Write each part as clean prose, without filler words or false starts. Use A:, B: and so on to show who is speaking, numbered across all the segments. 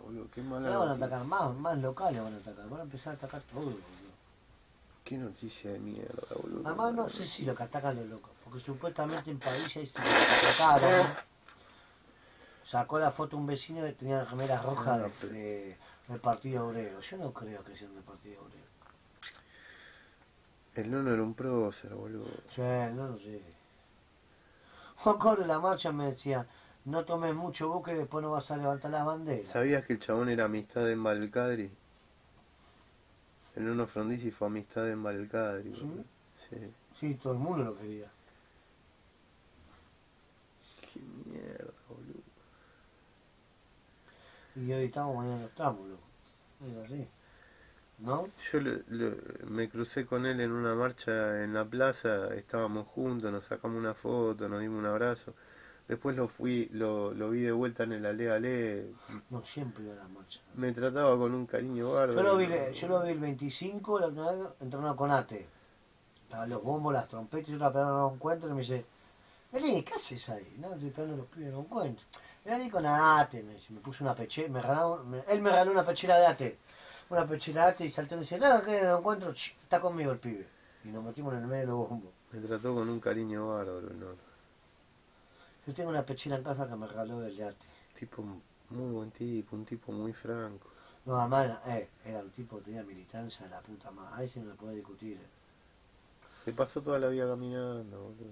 A: boludo. Qué mala
B: Ahora van a
A: noticia.
B: atacar más locales, van a atacar. Van a empezar a atacar todo, boludo.
A: Qué noticia de mierda, boludo.
B: Además no sé si lo que atacan los locos, porque supuestamente en Padilla y se lo atacaron. Sacó la foto un vecino que tenía la remera roja del Partido Obrero. Yo no creo que sea del Partido Obrero.
A: El nono era un prócer, boludo.
B: Sí, no lo sé. Juan Coro en la marcha me decía, no tomes mucho buque, después no vas a levantar la bandera.
A: ¿Sabías que el chabón era amistad de Malcadri? El nono Frondizi fue amistad de Malcadri, boludo.
B: ¿Sí?
A: Sí.
B: Sí, todo el mundo lo quería.
A: Qué mierda, boludo.
B: Y hoy estamos, mañana no estamos, loco. Es así. ¿No?
A: Yo me crucé con él en una marcha en la plaza, estábamos juntos, nos sacamos una foto, nos dimos un abrazo. Después lo vi de vuelta en el Ale Ale.
B: No siempre iba a la marcha.
A: Me trataba con un cariño
B: Yo
A: bárbaro.
B: lo vi el 25, la última vez entrando a Conate. Estaban los bombos, las trompetas, yo estaba esperando a un encuentro y me dice, Belín, ¿qué haces ahí? No, estoy esperando a los pibes en un encuentro. Era ahí con Ate, me puso una pechera, él me regaló una pechera de Ate. Una pechera de Ate y saltó y dice, nada, que en el encuentro, está conmigo el pibe. Y nos metimos en el medio de los bombos.
A: Me trató con un cariño bárbaro, ¿no?
B: Yo tengo una pechera en casa que me regaló del de Ate.
A: Tipo, muy buen tipo, un tipo muy franco.
B: No, además, era un tipo que tenía militancia de la puta madre. Ahí sí no le puede discutir.
A: Se pasó toda la vida caminando, boludo.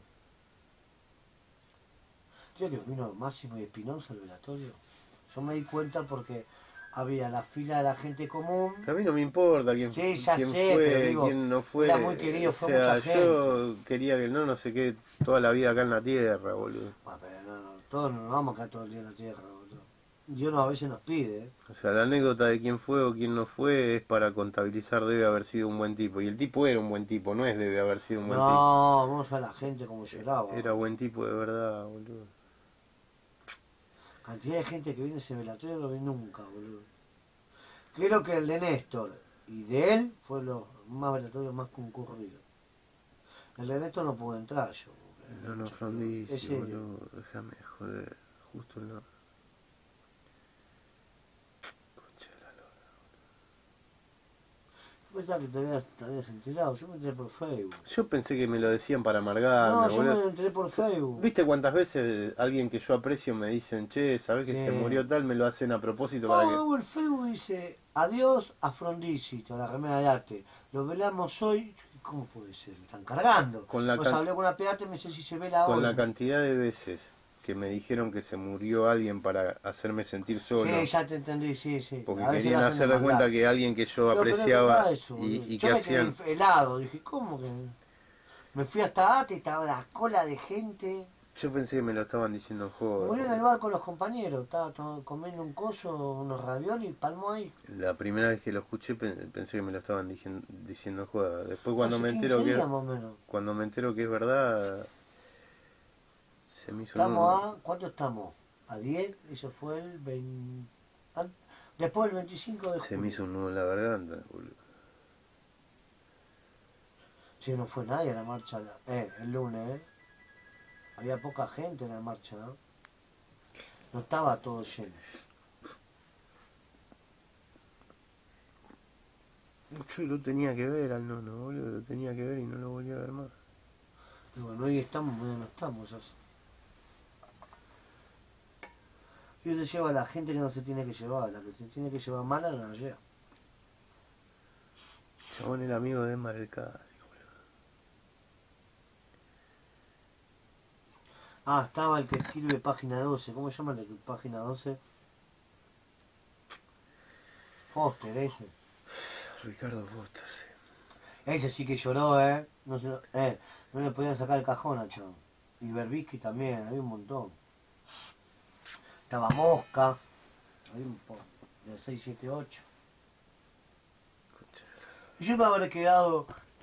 B: Yo que vino Máximo y Espinosa al velatorio. Yo me di cuenta porque había la fila de la gente común.
A: A mí no me importa quién,
B: Sí, ya
A: quién
B: sé, pero
A: fue,
B: digo,
A: quién no fue.
B: era muy querido,
A: O
B: fue
A: sea,
B: mucha gente.
A: yo quería que el nono se quede toda la vida acá en la tierra, boludo.
B: Ah, pero no, todos no nos vamos a quedar todo el día en la tierra, boludo. Dios no, a veces nos pide, ¿eh?
A: O sea, la anécdota de quién fue o quién no fue es para contabilizar debe haber sido un buen tipo. Y el tipo era un buen tipo, no es debe haber sido un buen tipo.
B: No, vamos a ver la gente como lloraba.
A: Era buen tipo de verdad, boludo.
B: Cantidad de gente que viene a ese velatorio no lo vi nunca, boludo. Creo que el de Néstor y de él fue los más velatorios más concurridos. El de Néstor no pude entrar yo.
A: El nono Frondizi,
B: Ese-
A: boludo. Déjame joder. Justo el nono. Concha de la lora.
B: Yo pensaba que te habías enterado, yo me enteré por Facebook.
A: Yo pensé que me lo decían para amargarme,
B: No, yo
A: boludo.
B: me enteré por Facebook.
A: ¿Viste cuántas veces alguien que yo aprecio me dicen, che, ¿sabés que
B: Sí.
A: se murió tal? Me lo hacen a propósito para que...
B: No, el Facebook dice, adiós a Frondizi, a la remera de Ate. Lo velamos hoy. ¿Cómo puede ser? Me están cargando.
A: Con la
B: Pues
A: can-
B: hablé con una pedate y me dice si se vela
A: Con
B: hoy.
A: la cantidad de veces que me dijeron que se murió alguien para hacerme sentir solo,
B: Sí, ya te entendí, sí, sí.
A: porque
B: A veces
A: querían
B: lo hacen
A: hacer de cuenta
B: maldad.
A: que alguien que yo
B: Pero es
A: apreciaba
B: verdad eso, boludo.
A: y
B: Yo
A: que
B: me quedé
A: hacían...
B: helado, dije, ¿cómo que? Me fui hasta Ate, estaba la cola de gente.
A: Yo pensé que me lo estaban diciendo en
B: Murió en el
A: joda.
B: bar con los compañeros, estaba comiendo un coso, unos raviolis, palmo ahí.
A: La primera vez que lo escuché pensé que me lo estaban diciendo en joda. Después cuando
B: Hace
A: me
B: 15
A: entero que...
B: días más o menos.
A: Cuando me entero que es verdad, se me hizo un
B: Estamos
A: nudo.
B: a, ¿cuánto estamos? A 10, eso fue el 20, después del 25 de
A: Se me
B: julio.
A: hizo un nudo en la garganta, boludo.
B: Sí, no fue nadie a la marcha, el lunes, había poca gente en la marcha, ¿no? No estaba todo lleno.
A: Yo lo tenía que ver al nono, boludo. Lo tenía que ver y no lo volví a ver más.
B: Y bueno, hoy estamos, mañana no estamos. Así. Y se lleva a la gente que no se tiene que llevar, la que se tiene que llevar mala no la lleva.
A: Chabón era amigo de Emma el Cadri, boludo.
B: Ah, estaba el que escribe página 12. ¿Cómo se llama el de página 12? Foster, ese.
A: Ricardo Foster, sí.
B: Ese sí que lloró, No, no le podían sacar el cajón al chabón. Y Berbisky también, había un montón. Estaba Mosca. Había un poco. De 6, 7, 8.
A: Concha.
B: Y yo me habré quedado